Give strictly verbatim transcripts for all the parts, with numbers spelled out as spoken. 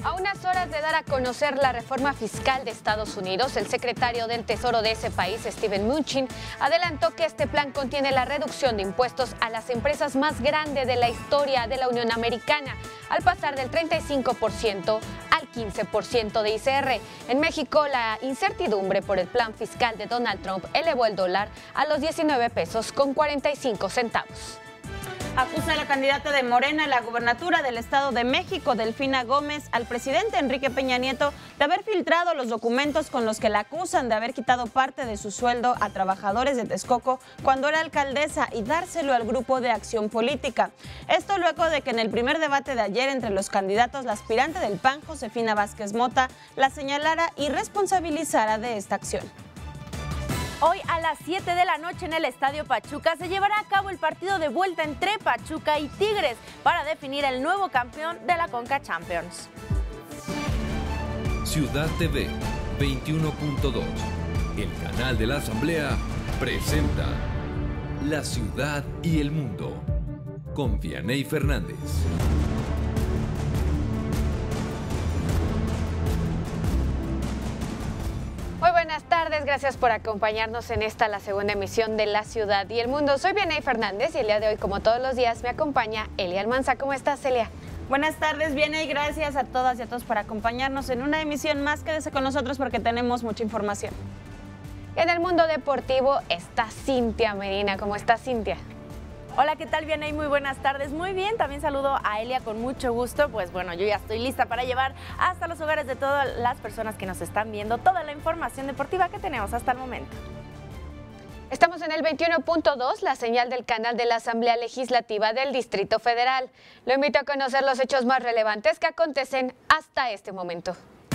A unas horas de dar a conocer la reforma fiscal de Estados Unidos, el secretario del Tesoro de ese país, Steven Mnuchin, adelantó que este plan contiene la reducción de impuestos a las empresas más grande de la historia de la Unión Americana, al pasar del treinta y cinco por ciento al quince por ciento de I C R. En México, la incertidumbre por el plan fiscal de Donald Trump elevó el dólar a los diecinueve pesos con cuarenta y cinco centavos. Acusa a la candidata de Morena a la gubernatura del Estado de México, Delfina Gómez, al presidente Enrique Peña Nieto de haber filtrado los documentos con los que la acusan de haber quitado parte de su sueldo a trabajadores de Texcoco cuando era alcaldesa y dárselo al Grupo de Acción Política. Esto luego de que en el primer debate de ayer entre los candidatos, la aspirante del P A N, Josefina Vázquez Mota, la señalara y responsabilizara de esta acción. Hoy a las siete de la noche en el Estadio Pachuca se llevará a cabo el partido de vuelta entre Pachuca y Tigres para definir el nuevo campeón de la Conca Champions. Ciudad T V veintiuno punto dos, el canal de la Asamblea, presenta La Ciudad y el Mundo con Vianey Fernández. Muy buenas tardes, gracias por acompañarnos en esta, la segunda emisión de La Ciudad y el Mundo. Soy Vianey Fernández y el día de hoy, como todos los días, me acompaña Elia Almanza. ¿Cómo estás, Celia? Buenas tardes, Vianey, gracias a todas y a todos por acompañarnos en una emisión más. Quédese con nosotros porque tenemos mucha información. En el mundo deportivo está Cintia Medina. ¿Cómo estás, Cintia? Hola, ¿qué tal, Vianey? Muy buenas tardes. Muy bien, también saludo a Elia con mucho gusto. Pues bueno, yo ya estoy lista para llevar hasta los hogares de todas las personas que nos están viendo toda la información deportiva que tenemos hasta el momento. Estamos en el veintiuno punto dos, la señal del canal de la Asamblea Legislativa del Distrito Federal. Lo invito a conocer los hechos más relevantes que acontecen hasta este momento.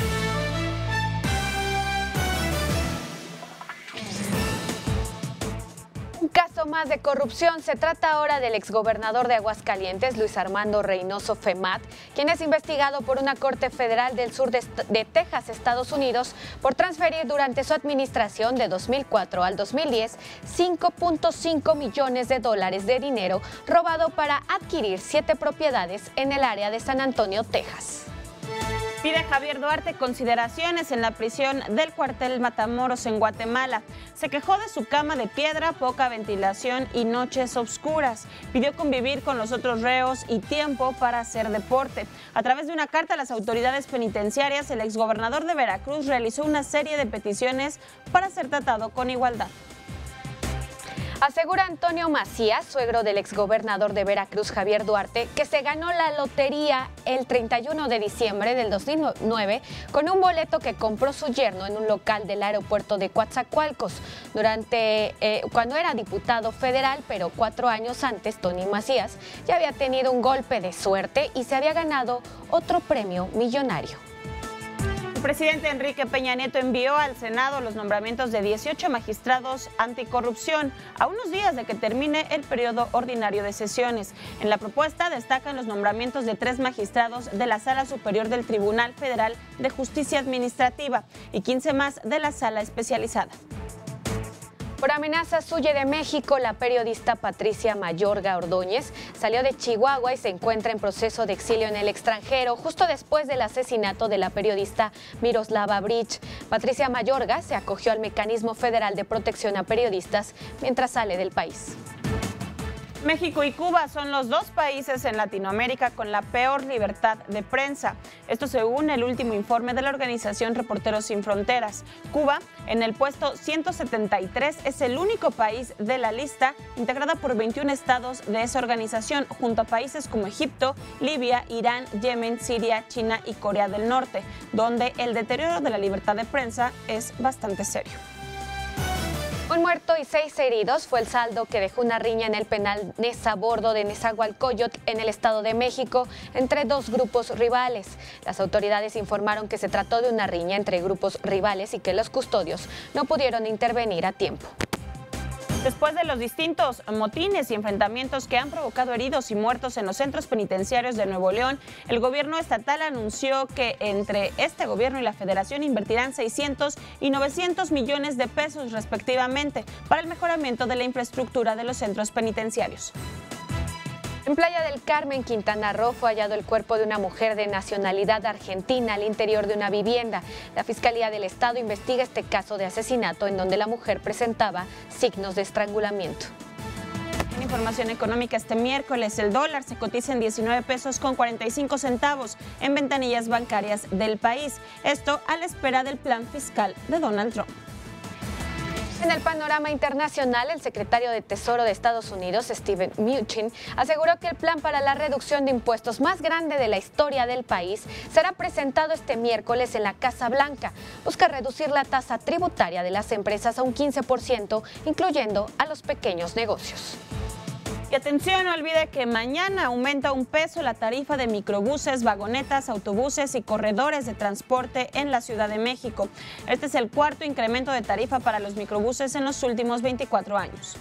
Un caso más de corrupción. Se trata ahora del exgobernador de Aguascalientes, Luis Armando Reynoso Femat, quien es investigado por una corte federal del sur de, de Texas, Estados Unidos, por transferir durante su administración de dos mil cuatro al dos mil diez cinco punto cinco millones de dólares de dinero robado para adquirir siete propiedades en el área de San Antonio, Texas. Pide Javier Duarte consideraciones en la prisión del cuartel Matamoros en Guatemala. Se quejó de su cama de piedra, poca ventilación y noches oscuras. Pidió convivir con los otros reos y tiempo para hacer deporte. A través de una carta a las autoridades penitenciarias, el exgobernador de Veracruz realizó una serie de peticiones para ser tratado con igualdad. Asegura Antonio Macías, suegro del exgobernador de Veracruz, Javier Duarte, que se ganó la lotería el treinta y uno de diciembre del dos mil nueve con un boleto que compró su yerno en un local del aeropuerto de Coatzacoalcos durante eh, cuando era diputado federal, pero cuatro años antes Tony Macías ya había tenido un golpe de suerte y se había ganado otro premio millonario. El presidente Enrique Peña Nieto envió al Senado los nombramientos de dieciocho magistrados anticorrupción a unos días de que termine el periodo ordinario de sesiones. En la propuesta destacan los nombramientos de tres magistrados de la Sala Superior del Tribunal Federal de Justicia Administrativa y quince más de la Sala Especializada. Por amenazas huye de México. La periodista Patricia Mayorga Ordóñez salió de Chihuahua y se encuentra en proceso de exilio en el extranjero justo después del asesinato de la periodista Miroslava Bridge. Patricia Mayorga se acogió al Mecanismo Federal de Protección a Periodistas mientras sale del país. México y Cuba son los dos países en Latinoamérica con la peor libertad de prensa. Esto según el último informe de la organización Reporteros Sin Fronteras. Cuba, en el puesto ciento setenta y tres, es el único país de la lista, integrada por veintiún estados de esa organización, junto a países como Egipto, Libia, Irán, Yemen, Siria, China y Corea del Norte, donde el deterioro de la libertad de prensa es bastante serio. Un muerto y seis heridos fue el saldo que dejó una riña en el penal Nezabordo de Nezahualcóyotl en el Estado de México entre dos grupos rivales. Las autoridades informaron que se trató de una riña entre grupos rivales y que los custodios no pudieron intervenir a tiempo. Después de los distintos motines y enfrentamientos que han provocado heridos y muertos en los centros penitenciarios de Nuevo León, el gobierno estatal anunció que entre este gobierno y la federación invertirán seiscientos y novecientos millones de pesos respectivamente para el mejoramiento de la infraestructura de los centros penitenciarios. En Playa del Carmen, Quintana Roo, fue hallado el cuerpo de una mujer de nacionalidad argentina al interior de una vivienda. La Fiscalía del Estado investiga este caso de asesinato en donde la mujer presentaba signos de estrangulamiento. En información económica, este miércoles el dólar se cotiza en diecinueve pesos con cuarenta y cinco centavos en ventanillas bancarias del país. Esto a la espera del plan fiscal de Donald Trump. En el panorama internacional, el secretario de Tesoro de Estados Unidos, Steven Mnuchin, aseguró que el plan para la reducción de impuestos más grande de la historia del país será presentado este miércoles en la Casa Blanca. Busca reducir la tasa tributaria de las empresas a un quince por ciento, incluyendo a los pequeños negocios. Y atención, no olvide que mañana aumenta un peso la tarifa de microbuses, vagonetas, autobuses y corredores de transporte en la Ciudad de México. Este es el cuarto incremento de tarifa para los microbuses en los últimos veinticuatro años.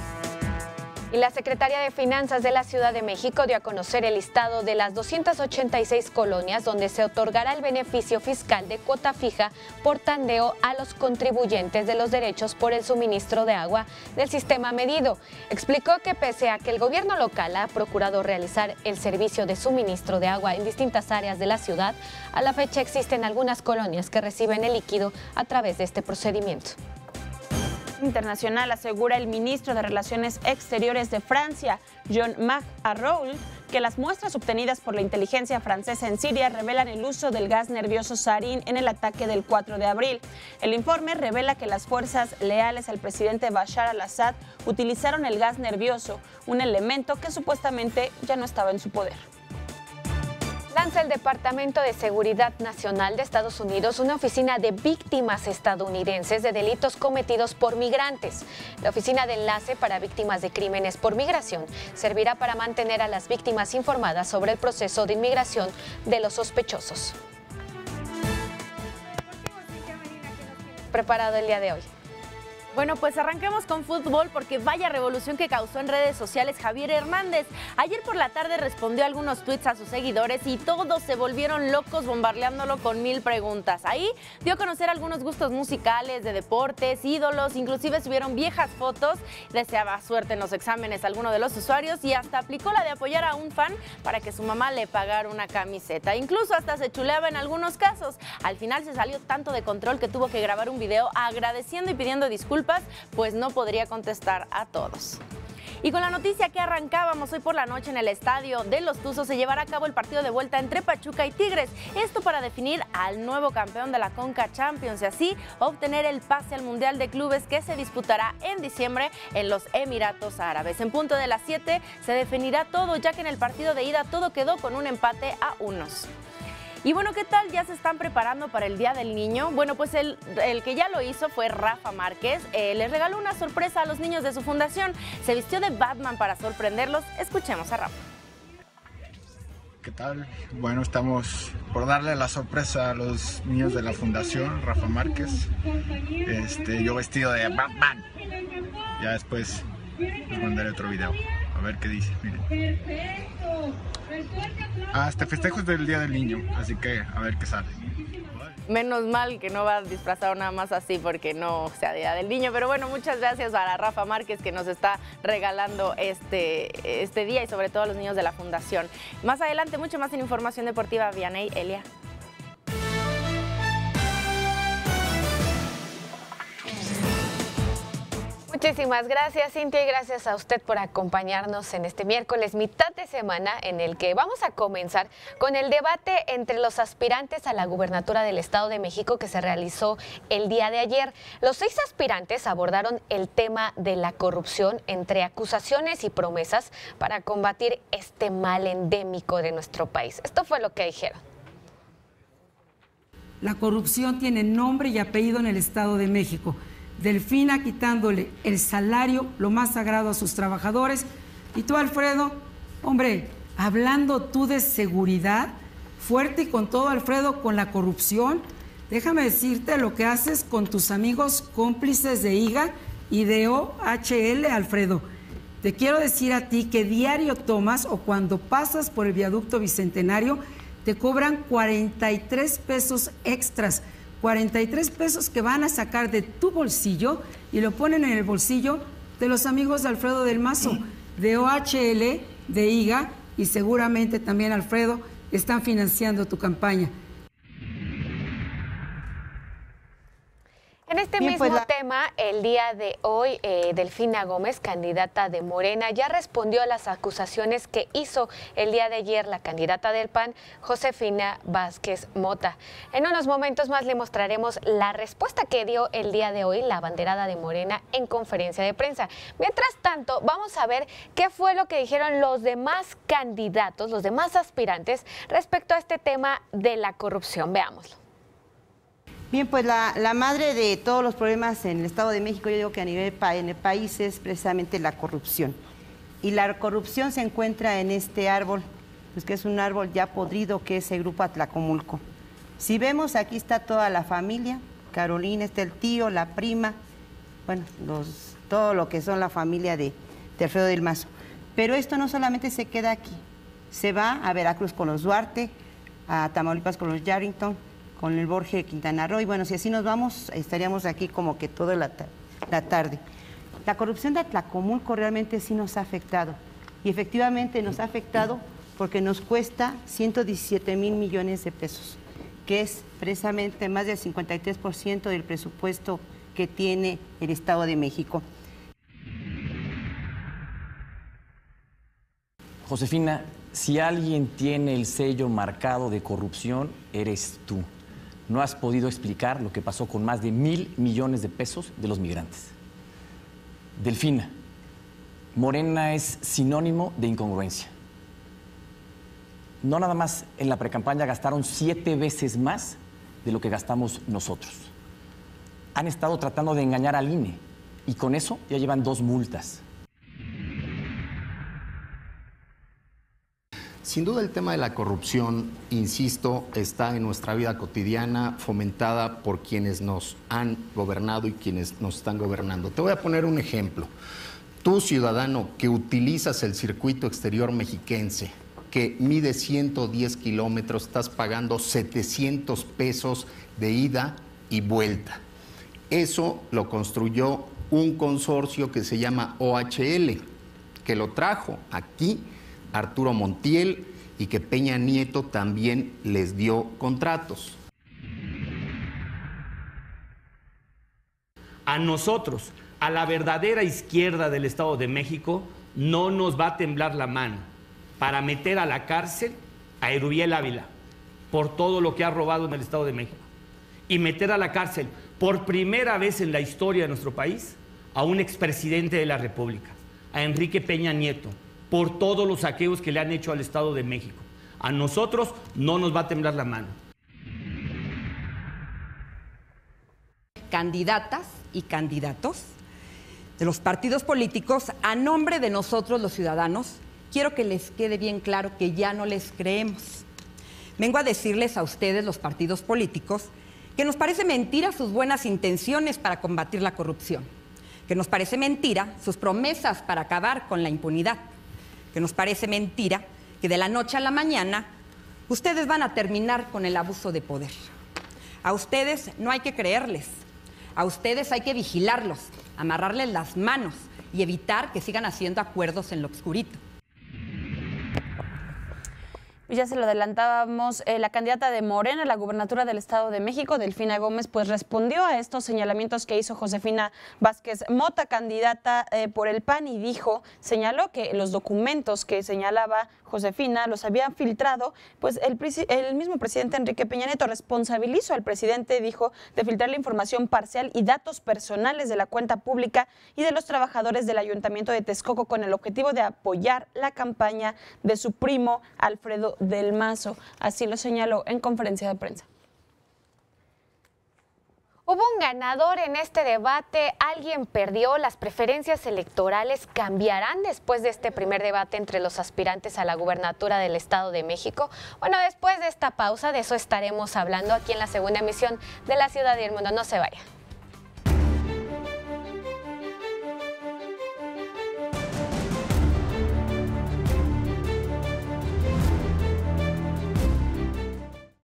Y la Secretaría de Finanzas de la Ciudad de México dio a conocer el listado de las doscientas ochenta y seis colonias donde se otorgará el beneficio fiscal de cuota fija por tandeo a los contribuyentes de los derechos por el suministro de agua del sistema medido. Explicó que pese a que el gobierno local ha procurado realizar el servicio de suministro de agua en distintas áreas de la ciudad, a la fecha existen algunas colonias que reciben el líquido a través de este procedimiento. Internacional asegura el ministro de Relaciones Exteriores de Francia, Jean-Marc Ayrault, que las muestras obtenidas por la inteligencia francesa en Siria revelan el uso del gas nervioso sarín en el ataque del cuatro de abril. El informe revela que las fuerzas leales al presidente Bashar al-Assad utilizaron el gas nervioso, un elemento que supuestamente ya no estaba en su poder. Lanza el Departamento de Seguridad Nacional de Estados Unidos una oficina de víctimas estadounidenses de delitos cometidos por migrantes. La oficina de enlace para víctimas de crímenes por migración servirá para mantener a las víctimas informadas sobre el proceso de inmigración de los sospechosos. Preparado el día de hoy. Bueno, pues arranquemos con fútbol porque vaya revolución que causó en redes sociales Javier Hernández. Ayer por la tarde respondió algunos tweets a sus seguidores y todos se volvieron locos bombardeándolo con mil preguntas. Ahí dio a conocer algunos gustos musicales, de deportes, ídolos, inclusive subieron viejas fotos, deseaba suerte en los exámenes a alguno de los usuarios y hasta aplicó la de apoyar a un fan para que su mamá le pagara una camiseta. Incluso hasta se chuleaba en algunos casos. Al final se salió tanto de control que tuvo que grabar un video agradeciendo y pidiendo disculpas, pues no podría contestar a todos. Y con la noticia que arrancábamos hoy por la noche en el estadio de Los Tuzos se llevará a cabo el partido de vuelta entre Pachuca y Tigres. Esto para definir al nuevo campeón de la Conca Champions y así obtener el pase al Mundial de Clubes que se disputará en diciembre en los Emiratos Árabes. En punto de las siete se definirá todo, ya que en el partido de ida todo quedó con un empate a unos. Y bueno, ¿qué tal? ¿Ya se están preparando para el Día del Niño? Bueno, pues el, el que ya lo hizo fue Rafa Márquez. Eh, les regaló una sorpresa a los niños de su fundación. Se vistió de Batman para sorprenderlos. Escuchemos a Rafa. ¿Qué tal? Bueno, estamos por darle la sorpresa a los niños de la fundación Rafa Márquez. Este, yo vestido de Batman. Ya después les mandaré otro video. A ver qué dice, miren. Ah, este festejo es del Día del Niño, así que a ver qué sale. Menos mal que no va disfrazado nada más así porque no sea Día del Niño, pero bueno, muchas gracias a Rafa Márquez que nos está regalando este, este día y sobre todo a los niños de la Fundación. Más adelante, mucho más en Información Deportiva, Vianey, Elia. Muchísimas gracias, Cintia, y gracias a usted por acompañarnos en este miércoles, mitad de semana, en el que vamos a comenzar con el debate entre los aspirantes a la gubernatura del Estado de México que se realizó el día de ayer. Los seis aspirantes abordaron el tema de la corrupción entre acusaciones y promesas para combatir este mal endémico de nuestro país. Esto fue lo que dijeron. La corrupción tiene nombre y apellido en el Estado de México. Delfina quitándole el salario, lo más sagrado a sus trabajadores. Y tú, Alfredo, hombre, hablando tú de seguridad, fuerte y con todo, Alfredo, con la corrupción, déjame decirte lo que haces con tus amigos cómplices de I G A y de O H L, Alfredo. Te quiero decir a ti que diario tomas o cuando pasas por el viaducto Bicentenario, te cobran cuarenta y tres pesos extras. cuarenta y tres pesos que van a sacar de tu bolsillo y lo ponen en el bolsillo de los amigos de Alfredo del Mazo, de O H L de I G A y seguramente también, Alfredo, están financiando tu campaña. En este Bien, mismo pues la... tema, el día de hoy, eh, Delfina Gómez, candidata de Morena, ya respondió a las acusaciones que hizo el día de ayer la candidata del P A N, Josefina Vázquez Mota. En unos momentos más le mostraremos la respuesta que dio el día de hoy la abanderada de Morena en conferencia de prensa. Mientras tanto, vamos a ver qué fue lo que dijeron los demás candidatos, los demás aspirantes, respecto a este tema de la corrupción. Veámoslo. Bien, pues la, la madre de todos los problemas en el Estado de México, yo digo que a nivel pa, en el país, es precisamente la corrupción. Y la corrupción se encuentra en este árbol, pues que es un árbol ya podrido, que es el Grupo Atlacomulco. Si vemos, aquí está toda la familia, Carolina, está el tío, la prima, bueno, los, todo lo que son la familia de, de Alfredo del Mazo. Pero esto no solamente se queda aquí, se va a Veracruz con los Duarte, a Tamaulipas con los Yarrington, con el Borges de Quintana Roo, y bueno, si así nos vamos, estaríamos aquí como que toda la, la tarde. La corrupción de Atlacomulco realmente sí nos ha afectado, y efectivamente nos ha afectado porque nos cuesta ciento diecisiete mil millones de pesos, que es precisamente más del cincuenta y tres por ciento del presupuesto que tiene el Estado de México. Josefina, si alguien tiene el sello marcado de corrupción, eres tú. No has podido explicar lo que pasó con más de mil millones de pesos de los migrantes. Delfina, Morena es sinónimo de incongruencia. No nada más en la precampaña gastaron siete veces más de lo que gastamos nosotros. Han estado tratando de engañar al I N E y con eso ya llevan dos multas. Sin duda el tema de la corrupción, insisto, está en nuestra vida cotidiana, fomentada por quienes nos han gobernado y quienes nos están gobernando. Te voy a poner un ejemplo. Tú, ciudadano, que utilizas el circuito exterior mexiquense, que mide ciento diez kilómetros, estás pagando setecientos pesos de ida y vuelta. Eso lo construyó un consorcio que se llama O H L, que lo trajo aquí Arturo Montiel y que Peña Nieto también les dio contratos. A nosotros, a la verdadera izquierda del Estado de México, no nos va a temblar la mano para meter a la cárcel a Erubiel Ávila por todo lo que ha robado en el Estado de México y meter a la cárcel por primera vez en la historia de nuestro país a un expresidente de la República, a Enrique Peña Nieto, por todos los saqueos que le han hecho al Estado de México. A nosotros no nos va a temblar la mano. Candidatas y candidatos de los partidos políticos, a nombre de nosotros los ciudadanos, quiero que les quede bien claro que ya no les creemos. Vengo a decirles a ustedes, los partidos políticos, que nos parece mentira sus buenas intenciones para combatir la corrupción, que nos parece mentira sus promesas para acabar con la impunidad, que nos parece mentira que de la noche a la mañana ustedes van a terminar con el abuso de poder. A ustedes no hay que creerles, a ustedes hay que vigilarlos, amarrarles las manos y evitar que sigan haciendo acuerdos en lo oscurito. Ya se lo adelantábamos, eh, la candidata de Morena a la gubernatura del Estado de México, Delfina Gómez, pues respondió a estos señalamientos que hizo Josefina Vázquez Mota, candidata eh, por el P A N, y dijo, señaló que los documentos que señalaba Josefina los había filtrado, pues el, el mismo presidente Enrique Peña Nieto. Responsabilizó al presidente, dijo, de filtrar la información parcial y datos personales de la cuenta pública y de los trabajadores del Ayuntamiento de Texcoco con el objetivo de apoyar la campaña de su primo Alfredo del Mazo. Así lo señaló en conferencia de prensa. Hubo un ganador en este debate, alguien perdió. Las preferencias electorales cambiarán después de este primer debate entre los aspirantes a la gubernatura del Estado de México. Bueno, después de esta pausa, de eso estaremos hablando aquí en la segunda emisión de La Ciudad y el Mundo. No se vaya.